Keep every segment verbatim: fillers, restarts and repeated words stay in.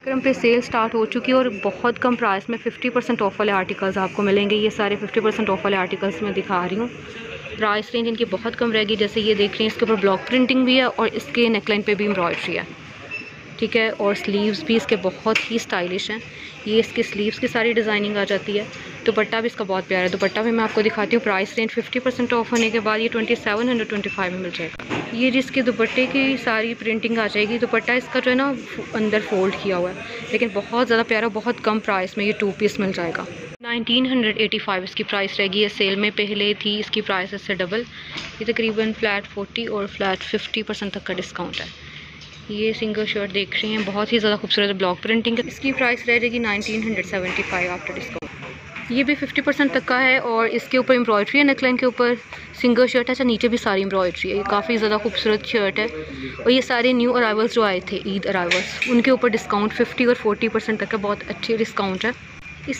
विक्रम पे cell start हो चुकी है और बहुत कम प्राइस में फिफ्टी परसेंट ऑफ वाले आर्टिकल्स आपको मिलेंगे। ये सारे फिफ्टी परसेंट ऑफ वाले आर्टिकल्स मैं दिखा रही हूँ। प्राइस रेंज इनकी बहुत कम रहेगी। जैसे ये देख रहे हैं, इसके ऊपर ब्लॉक प्रिंटिंग भी है और इसके नेकलाइन पे भी एम्ब्रॉयडरी है, ठीक है। और स्लीव्स भी इसके बहुत ही स्टाइलिश हैं। ये इसके स्लीव्स की सारी डिज़ाइनिंग आ जाती है। दुपट्टा भी इसका बहुत प्यारा है। दुपट्टा भी मैं आपको दिखाती हूँ। Price range fifty percent off होने के बाद ये twenty seven hundred twenty five में मिल जाएगा। ये जिसके दुपट्टे की सारी प्रिंटिंग आ जाएगी। दुपट्टा इसका जो है ना अंदर फोल्ड किया हुआ है, लेकिन बहुत ज़्यादा प्यारा, बहुत कम प्राइस में ये टू पीस मिल जाएगा। नाइनटीन हंड्रेड एटी फाइव इसकी प्राइस रहेगी। ये सेल में पहले थी, इसकी प्राइस इससे डबल। ये तकरीबन फ्लैट फोर्टी और फ्लैट फिफ्टी परसेंट तक का डिस्काउंट है। ये सिंगल शर्ट देख रही हैं, बहुत ही ज़्यादा खूबसूरत ब्लॉक प्रिंटिंग है। इसकी प्राइस रह जाएगी nineteen hundred seventy five after discount. ये भी फिफ्टी परसेंट तक का है और इसके ऊपर एम्ब्रॉयडरी है। नेकलाइन के ऊपर सिंगल शर्ट है, अच्छा नीचे भी सारी एम्ब्रॉयडरी है। ये काफ़ी ज़्यादा खूबसूरत शर्ट है। और ये सारे न्यू अराइवल्स जो आए थे, ईद अराइवल्स, उनके ऊपर डिस्काउंट फिफ्टी और फोर्टी परसेंट तक का बहुत अच्छे डिस्काउंट है। इस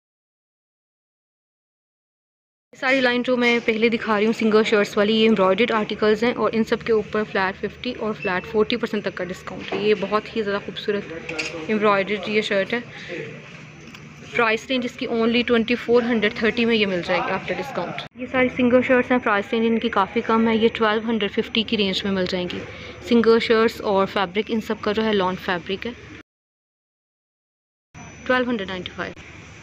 सारी लाइन जो मैं पहले दिखा रही हूँ सिंगल शर्ट्स वाली, ये एम्ब्रॉयडर्ड आर्टिकल्स हैं और इन सब के ऊपर फ्लैट फिफ्टी और फ्लैट फोर्टी परसेंट तक का डिस्काउंट है। ये बहुत ही ज़्यादा खूबसूरत एम्ब्रॉयडर्ड ये शर्ट है। प्राइस रेंज इसकी only twenty four hundred thirty में ये मिल जाएगी आफ्टर डिस्काउंट। ये सारी सिंगल शर्ट्स हैं। प्राइस रेंज इनकी काफ़ी कम है। ये ट्वेल्व हंड्रेड फिफ्टी की रेंज में मिल जाएंगी। सिंगल शर्ट्स और फैब्रिक इन सब का जो है लॉन फैब्रिक है। Twelve hundred ninety five.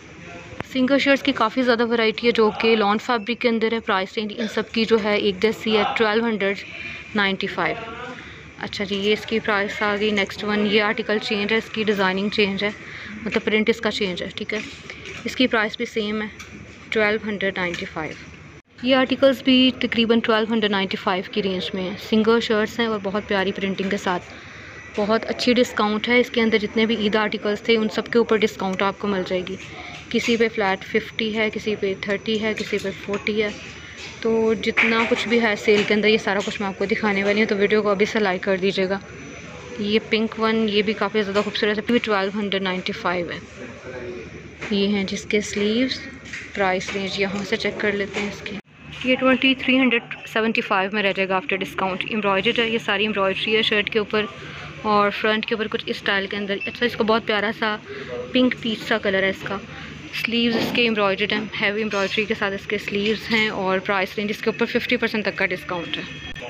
Single shirts की काफ़ी ज़्यादा वैरायटी है जो कि लॉन फैब्रिक के अंदर है। प्राइस रेंज इन सब की जो है एक जैसी है, ट्वेल्व हंड्रेड नाइन्टी फाइव। अच्छा जी, ये इसकी प्राइस आ गई। नेक्स्ट वन, ये आर्टिकल चेंज है, इसकी डिज़ाइनिंग चेंज है, मतलब प्रिंट इसका चेंज है, ठीक है। इसकी प्राइस भी सेम है, ट्वेल्व हंड्रेड नाइन्टी फाइव। ये आर्टिकल्स भी तकरीबन ट्वेल्व हंड्रेड नाइन्टी फाइव की रेंज में हैं। सिंगल शर्ट्स हैं और बहुत प्यारी प्रिंटिंग के साथ। बहुत अच्छी डिस्काउंट है। इसके अंदर जितने भी ईद आर्टिकल्स थे उन सब के ऊपर डिस्काउंट आपको मिल जाएगी। किसी पे फ्लैट फिफ्टी है, किसी पे थर्टी है, किसी पे फोर्टी है। तो जितना कुछ भी है सेल के अंदर, ये सारा कुछ मैं आपको दिखाने वाली हूँ। तो वीडियो को अभी से लाइक कर दीजिएगा। ये पिंक वन, ये भी काफ़ी ज़्यादा खूबसूरत है, भी ट्वेल्व हंड्रेड नाइन्टी फाइव है। ये हैं जिसके स्लीव्स। प्राइस रेंज यहाँ से चेक कर लेते हैं इसकी। ये twenty three hundred seventy five में रह जाएगा आफ्टर डिस्काउंट। एम्ब्रॉयडर्ड है, ये सारी एम्ब्रॉयडरी है शर्ट के ऊपर और फ्रंट के ऊपर कुछ इस स्टाइल के अंदर। अच्छा, इसका बहुत प्यारा सा पिंक पीच सा कलर है इसका। स्लीव्स इसके एम्ब्रॉयडर्ड हैं, हैवी एम्ब्रॉयडरी के साथ इसके स्लीव्स हैं और प्राइस रेंज इसके ऊपर फिफ्टी परसेंट तक का डिस्काउंट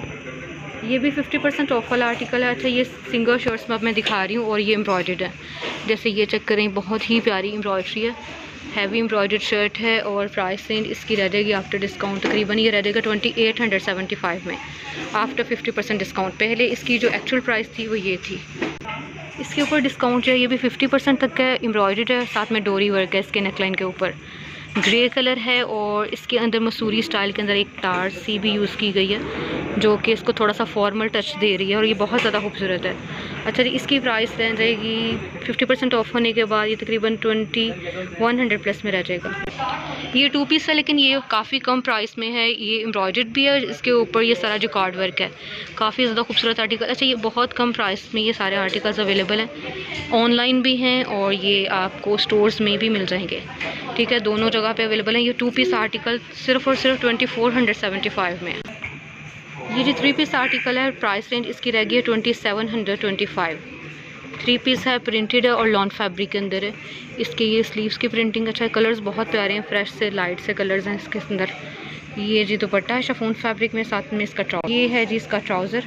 है। ये भी फिफ्टी परसेंट ऑफ वाला आर्टिकल है। अच्छा, ये सिंगल शर्ट्स में अब मैं दिखा रही हूँ और ये एम्ब्रॉयडर्ड है। जैसे ये चेक करें, बहुत ही प्यारी एम्ब्रॉयडरी है, हैवी एम्ब्रॉयडर्ड शर्ट है और प्राइस रेंज इसकी रह जाएगी आफ्टर डिस्काउंट तकरीबन ये रह जाएगा twenty eight hundred seventy five में आफ्टर फिफ्टी परसेंट डिस्काउंट। पहले इसकी जो एक्चुअल प्राइस थी वो ये थी। इसके ऊपर डिस्काउंट जो है ये भी फिफ्टी परसेंट तक का है। एम्ब्रॉयडर्ड है, साथ में डोरी वर्क है इसके नेकलाइन के ऊपर। ग्रे कलर है और इसके अंदर मसूरी स्टाइल के अंदर एक तार सी भी यूज़ की गई है जो कि इसको थोड़ा सा फॉर्मल टच दे रही है और ये बहुत ज़्यादा खूबसूरत है। अच्छा जी, इसकी प्राइस रह जाएगी फिफ्टी परसेंट ऑफ होने के बाद ये तकरीबन ट्वेंटी वन हंड्रेड प्लस में रह जाएगा। ये टू पीस है लेकिन ये काफ़ी कम प्राइस में है। ये एम्ब्रॉयडर्ड भी है, इसके ऊपर ये सारा जो कार्ड वर्क है, काफ़ी ज़्यादा खूबसूरत आर्टिकल। अच्छा, ये बहुत कम प्राइस में ये सारे आर्टिकल्स अवेलेबल हैं, ऑनलाइन भी हैं और ये आपको स्टोर्स में भी मिल जाएंगे, ठीक है। दोनों जगह पे अवेलेबल हैं। ये टू पीस आर्टिकल सिर्फ और सिर्फ twenty four hundred seventy five में है। ये जो थ्री पीस आर्टिकल है, प्राइस रेंज इसकी रह गई है twenty seven hundred twenty five. Three piece है, प्रिंटेड है और लॉन फैब्रिक के अंदर है। इसके ये स्लीव्स की प्रिंटिंग अच्छा है, कलर्स बहुत प्यारे हैं, फ्रेश से लाइट से कलर्स हैं इसके अंदर। ये जी दुपट्टा है शिफॉन फैब्रिक में, साथ में इसका ट्राउजर। ये है जी इसका ट्राउज़र।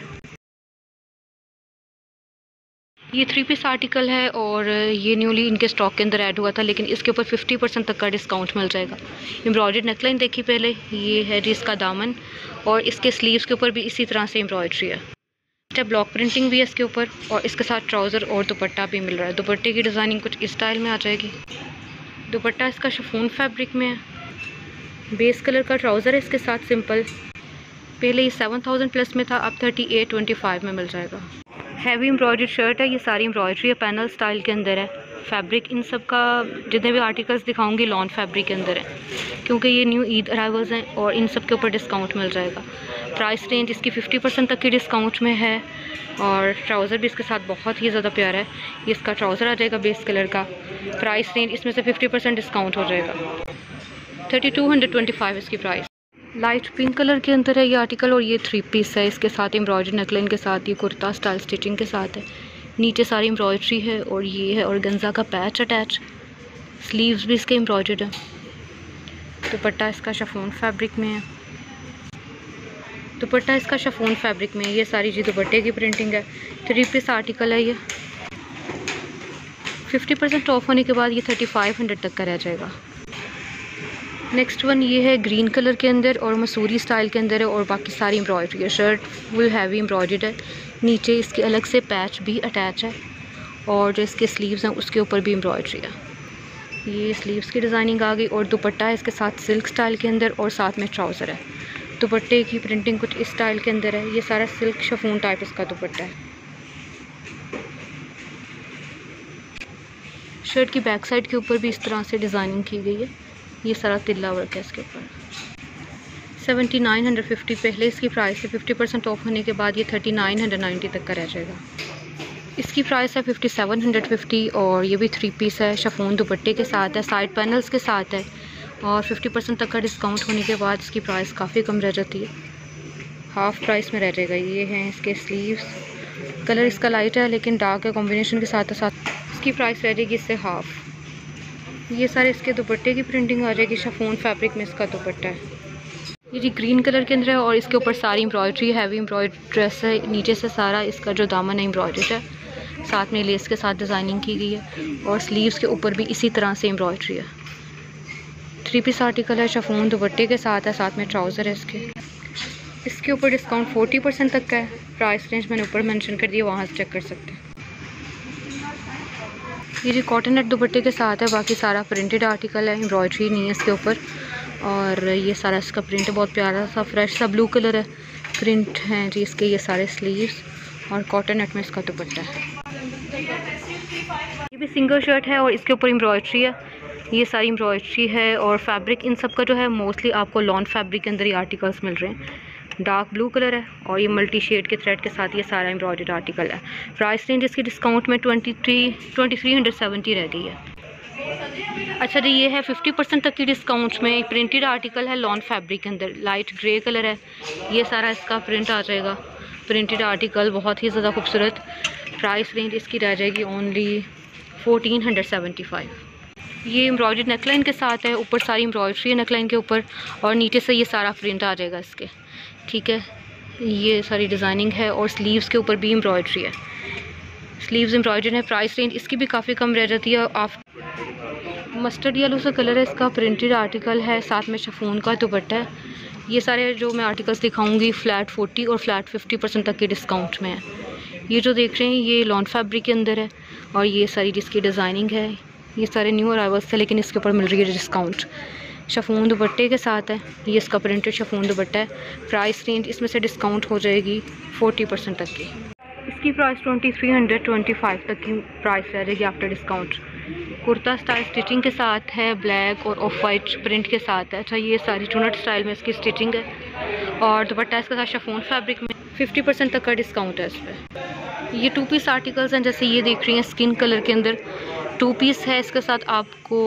ये थ्री पीस आर्टिकल है और ये न्यूली इनके स्टॉक के अंदर ऐड हुआ था, लेकिन इसके ऊपर फिफ्टी परसेंट तक का डिस्काउंट मिल जाएगा। एम्ब्रॉयडर्ड नेकलाइन देखी पहले, ये है जी इसका दामन और इसके स्लीव्स के ऊपर भी इसी तरह से एम्ब्रॉयडरी है। अच्छा, ब्लॉक प्रिंटिंग भी है इसके ऊपर और इसके साथ ट्राउज़र और दुपट्टा भी मिल रहा है। दुपट्टे की डिज़ाइनिंग कुछ इस स्टाइल में आ जाएगी। दुपट्टा इसका शिफॉन फैब्रिक में है, बेस कलर का ट्राउज़र है इसके साथ सिंपल। पहले ये सेवन थाउजेंड प्लस में था, अब थर्टी एट ट्वेंटी फाइव में मिल जाएगा। हैवी एम्ब्रॉयडर्ड शर्ट है, ये सारी एम्ब्रॉयडरी है, पैनल स्टाइल के अंदर है। फैब्रिक इन सब का जितने भी आर्टिकल्स दिखाऊंगी लॉन फैब्रिक के अंदर है, क्योंकि ये न्यू ईद अराइवल्स हैं और इन सब के ऊपर डिस्काउंट मिल जाएगा। प्राइस रेंज इसकी फिफ्टी परसेंट तक की डिस्काउंट में है और ट्राउज़र भी इसके साथ बहुत ही ज़्यादा प्यारा है। ये इसका ट्राउज़र आ जाएगा बेस कलर का। प्राइस रेंज इसमें से फिफ्टी परसेंट डिस्काउंट हो जाएगा, thirty two hundred twenty five इसकी प्राइस। लाइट पिंक कलर के अंदर है ये आर्टिकल और ये थ्री पीस है, इसके साथ एम्ब्रॉयडरी नेकलाइन के साथ ये कुर्ता स्टाइल स्टिचिंग के साथ है। नीचे सारी एम्ब्रॉयडरी है और ये है ऑर्गेन्जा का पैच अटैच। स्लीव्स भी इसके एम्ब्रॉयडर्ड है। दुपट्टा इसका शिफॉन फैब्रिक में है। दुपट्टा इसका शिफॉन फैब्रिक में है। ये सारी जी दुपट्टे की प्रिंटिंग है। थ्री पीस आर्टिकल है ये। फिफ्टी परसेंट ऑफ होने के बाद ये थर्टी फाइव हंड्रेड तक का रह जाएगा। नेक्स्ट वन ये है ग्रीन कलर के अंदर और मसूरी स्टाइल के अंदर है और बाकी सारी एम्ब्रॉयडरी है। शर्ट फुल हैवी एम्ब्रॉयडर्ड है। नीचे इसके अलग से पैच भी अटैच है और जो इसके स्लीव्स हैं उसके ऊपर भी एम्ब्रॉयडरी है। ये स्लीव्स की डिज़ाइनिंग आ गई और दुपट्टा है इसके साथ सिल्क स्टाइल के अंदर और साथ में ट्राउज़र है। दुपट्टे की प्रिंटिंग कुछ इस स्टाइल के अंदर है। ये सारा सिल्क शिफॉन टाइप इसका दुपट्टा है। शर्ट की बैक साइड के ऊपर भी इस तरह से डिज़ाइनिंग की गई है। ये सारा तिल्ला वर्क है इसके ऊपर। सेवेंटी नाइन हंड्रेड फिफ्टी पहले इसकी प्राइस है। फिफ्टी परसेंट ऑफ होने के बाद ये थर्टी नाइन हंड्रेड नाइन्टी तक का रह जाएगा। इसकी प्राइस है फिफ्टी सेवन हंड्रेड फिफ्टी और ये भी थ्री पीस है। शिफॉन दुपट्टे के साथ है, साइड पैनल्स के साथ है और फिफ्टी परसेंट तक का डिस्काउंट होने के बाद इसकी प्राइस काफ़ी कम रह जाती है, हाफ़ प्राइस में रह जाएगा। ये हैं इसके स्लीव्स। कलर इसका लाइट है लेकिन डार्क है। कॉम्बिनेशन के साथ साथ इसकी प्राइस रह जाएगी इससे हाफ़। ये सारे इसके दुपट्टे की प्रिंटिंग आ जाएगी। शिफॉन फैब्रिक में इसका दुपट्टा है। ये जी ग्रीन कलर के अंदर है और इसके ऊपर सारी एम्ब्रॉयडरी हैवी एम्ब्रॉयडरी ड्रेस है। नीचे से सारा इसका जो दामन है एम्ब्रॉयडर्ड है, साथ में लेस के साथ डिज़ाइनिंग की गई है और स्लीव्स के ऊपर भी इसी तरह से एम्ब्रॉयडरी है। थ्री पीस आर्टिकल है। शिफॉन दुपट्टे के साथ है, साथ में ट्राउज़र है इसके। इसके ऊपर डिस्काउंट फोर्टी परसेंट तक का है। प्राइस रेंज मैंने ऊपर मेंशन कर दिया, वहाँ से चेक कर सकते हैं। ये जी कॉटन नेट दुपट्टे के साथ है। बाकी सारा प्रिंटेड आर्टिकल है, एम्ब्रॉयडरी नहीं है इसके ऊपर। और ये सारा इसका प्रिंट है, बहुत प्यारा सा फ्रेश सा ब्लू कलर है प्रिंट है जी इसके। ये सारे स्लीव्स और कॉटन नेट में इसका दुपट्टा है। ये भी सिंगल शर्ट है और इसके ऊपर एम्ब्रॉयडरी है। ये सारी एम्ब्रॉयडरी है और फैब्रिक इन सब का जो है मोस्टली आपको लॉन फैब्रिक के अंदर ही आर्टिकल्स मिल रहे हैं। डार्क ब्लू कलर है और ये मल्टी शेड के थ्रेड के साथ ये सारा एम्ब्रॉयडर्ड आर्टिकल है। प्राइस रेंज इसकी डिस्काउंट में twenty three twenty three hundred seventy रह गई है। अच्छा जी, ये है फिफ्टी परसेंट तक की डिस्काउंट में एक प्रिंटेड आर्टिकल है लॉन फैब्रिक के अंदर। लाइट ग्रे कलर है। ये सारा इसका प्रिंट आ जाएगा। प्रिंटेड आर्टिकल बहुत ही ज़्यादा खूबसूरत। प्राइस रेंज इसकी रह जाएगी only fourteen hundred seventy five. ये एम्ब्रॉयडर्ड नेकलाइन के साथ है। ऊपर सारी एम्ब्रॉयडरी है नेकलाइन के ऊपर और नीचे से ये सारा प्रिंट आ जाएगा इसके। ठीक है, ये सारी डिज़ाइनिंग है और स्लीव्स के ऊपर भी एम्ब्रॉयडरी है। स्लीव्स एम्ब्रॉयडर्ड है। प्राइस रेंज इसकी भी काफ़ी कम रह जाती है। आप मस्टर्ड येलो सा कलर है इसका। प्रिंटेड आर्टिकल है, साथ में शिफॉन का दुपट्टा है। ये सारे जो मैं आर्टिकल्स दिखाऊंगी फ्लैट फोर्टी और फ्लैट फिफ्टी परसेंट तक के डिस्काउंट में है। ये जो देख रहे हैं ये लॉन फैब्रिक के अंदर है और ये सारी जिसकी डिज़ाइनिंग है। ये सारे न्यू अराइवल्स थे लेकिन इसके ऊपर मिल रही है डिस्काउंट। शिफॉन दुपट्टे के साथ है। ये इसका प्रिंटेड शिफॉन दुपट्टा है। प्राइस रेंज इसमें से डिस्काउंट हो जाएगी फोर्टी परसेंट तक की। इसकी price twenty three hundred twenty five तक की प्राइस रह जाएगी after discount. Kurta style stitching के साथ है, ब्लैक और ऑफ वाइट प्रिंट के साथ है। अच्छा, ये सारी चुनट स्टाइल में इसकी स्टिचिंग है और दुपट्टा इसके साथ शिफॉन फैब्रिक में फिफ्टी परसेंट तक का डिस्काउंट है इस पर। ये टू पीस आर्टिकल्स हैं, जैसे ये देख रही हैं स्किन कलर के अंदर टू पीस है। इसके साथ आपको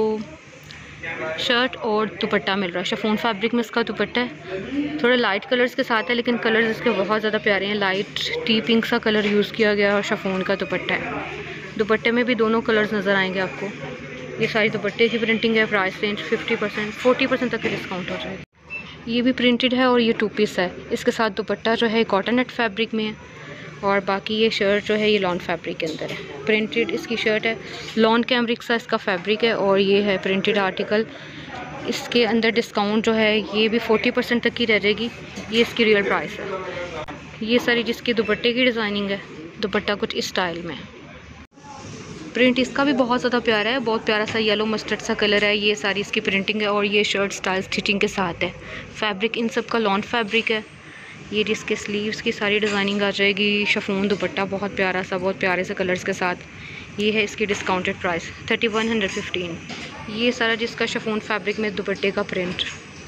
शर्ट और दुपट्टा मिल रहा है। शिफॉन फैब्रिक में इसका दुपट्टा है। थोड़े लाइट कलर्स के साथ है लेकिन कलर्स इसके बहुत ज़्यादा प्यारे हैं। लाइट टी पिंक सा कलर यूज़ किया गया और शिफॉन का दुपट्टा है। दुपट्टे में भी दोनों कलर्स नज़र आएंगे आपको। ये सारी दुपट्टे की प्रिंटिंग है। Price range fifty percent forty percent तक का डिस्काउंट हो जाएगा। ये भी प्रिंटेड है और ये टू पीस है। इसके साथ दुपट्टा जो है कॉटन नेट फैब्रिक में है और बाकी ये शर्ट जो है ये लॉन फैब्रिक के अंदर है। प्रिंटेड इसकी शर्ट है। लॉन कैमरिक सा इसका फैब्रिक है और ये है प्रिंटेड आर्टिकल। इसके अंदर डिस्काउंट जो है ये भी फोर्टी परसेंट तक की रह जाएगी। ये इसकी रियल प्राइस है। ये सारी जिसकी दुपट्टे की डिज़ाइनिंग है। दुपट्टा कुछ इस स्टाइल में है। प्रिंट इसका भी बहुत ज़्यादा प्यारा है। बहुत प्यारा सा येलो मस्टर्ड सा कलर है। ये सारी इसकी प्रिंटिंग है और ये शर्ट स्टाइल स्टिचिंग के साथ है। फैब्रिक इन सब का लॉन फैब्रिक है। ये जिसके स्लीव्स की सारी डिज़ाइनिंग आ जाएगी। शिफॉन दुपट्टा बहुत प्यारा सा, बहुत प्यारे से कलर्स के साथ। ये है इसकी discounted price thirty one hundred fifteen. ये सारा जिसका शिफॉन फैब्रिक में दुपट्टे का प्रिंट।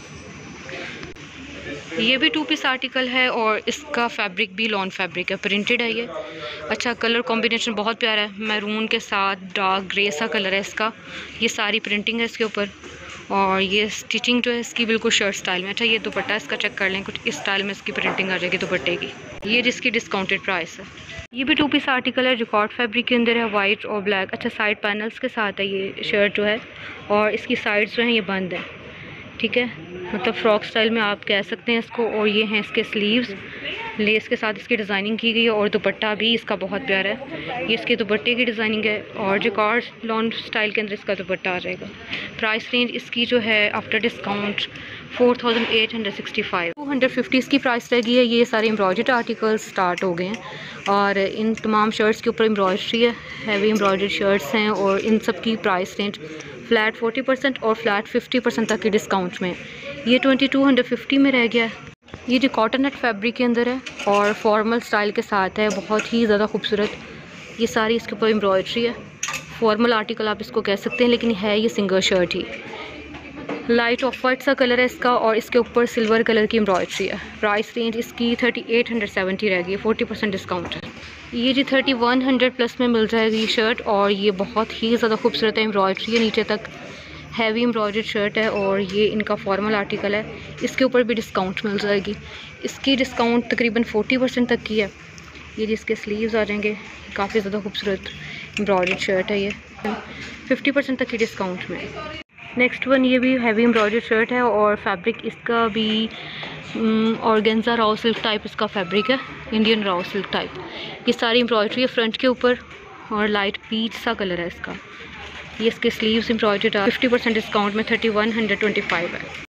ये भी टू पीस आर्टिकल है और इसका फैब्रिक भी लॉन फैब्रिक है। प्रिंटेड है ये। अच्छा, कलर कॉम्बिनेशन बहुत प्यारा है। मैरून के साथ डार्क ग्रे सा कलर है इसका। ये सारी प्रिंटिंग है इसके ऊपर और ये स्टिचिंग जो है इसकी बिल्कुल शर्ट स्टाइल में। अच्छा ये दुपट्टा इसका चेक कर लें, कुछ इस स्टाइल में इसकी प्रिंटिंग आ जाएगी दुपट्टे की। ये जिसकी डिस्काउंटेड प्राइस है। ये भी टू पीस आर्टिकल है, रिकॉर्ड फैब्रिक के अंदर है, वाइट और ब्लैक। अच्छा साइड पैनल्स के साथ है ये शर्ट जो है, और इसकी साइड्स जो हैं ये बंद है, ठीक है, मतलब फ्रॉक स्टाइल में आप कह सकते हैं इसको। और ये हैं इसके स्लीव्स, लेस के साथ इसकी डिज़ाइनिंग की गई है, और दुपट्टा भी इसका बहुत प्यारा है। ये इसके दुपट्टे की डिज़ाइनिंग है, और जैकार्ड लॉन स्टाइल के अंदर इसका दुपट्टा आ जाएगा। प्राइस रेंज इसकी जो है after discount four thousand eight hundred sixty five two hundred fifty इसकी प्राइस रहेगी है। ये सारे एम्ब्रॉयडर्ड आर्टिकल्स स्टार्ट हो गए हैं, और इन तमाम शर्ट्स के ऊपर एम्ब्रॉयडरी है, हैवी एम्ब्रॉयडर्ड शर्ट्स हैं, और इन सब की price range flat forty percent और फ्लैट फिफ्टी परसेंट तक के डिस्काउंट में। ये ट्वेंटी टू हंड्रेड फिफ्टी में रह गया है। ये जो कॉटन नेट फैब्रिक के अंदर है और फॉर्मल स्टाइल के साथ है, बहुत ही ज़्यादा खूबसूरत। ये सारी इसके ऊपर एम्ब्रॉयडरी है, फॉर्मल आर्टिकल आप इसको कह सकते हैं, लेकिन है ये सिंगल शर्ट ही। लाइट ऑफ वाइट सा कलर है इसका, और इसके ऊपर सिल्वर कलर की एम्ब्रॉयडरी है। प्राइस रेंज इसकी थर्टी एट हंड्रेड सेवेंटी रह गई, फोर्टी परसेंट डिस्काउंट है। ये जी थर्टी वन हंड्रेड प्लस में मिल जाएगी ये शर्ट, और ये बहुत ही ज़्यादा खूबसूरत है, एम्ब्रॉयडरी है नीचे तक, हैवी एम्ब्रॉयडर्ड शर्ट है, और ये इनका फॉर्मल आर्टिकल है। इसके ऊपर भी डिस्काउंट मिल जाएगी, इसकी डिस्काउंट तकरीबन फोर्टी परसेंट तक की है। ये जिसके स्लीव्स आ जाएंगे, काफ़ी ज़्यादा खूबसूरत एम्ब्रॉयडर्ड शर्ट है, ये फिफ्टी परसेंट तक की डिस्काउंट में। नेक्स्ट वन ये भी हैवी एम्ब्रॉयडर्ड शर्ट है, और फैब्रिक इसका भी ऑर्गेन्जा राव सिल्क टाइप इसका फैब्रिक है, इंडियन राव सिल्क टाइप। ये सारी एम्ब्रॉयडरी है फ्रंट के ऊपर, और लाइट पीच सा कलर है इसका। ये इसके स्लीव्स एम्ब्रॉयडर्ड है, फिफ्टी परसेंट डिस्काउंट में thirty one hundred twenty five है।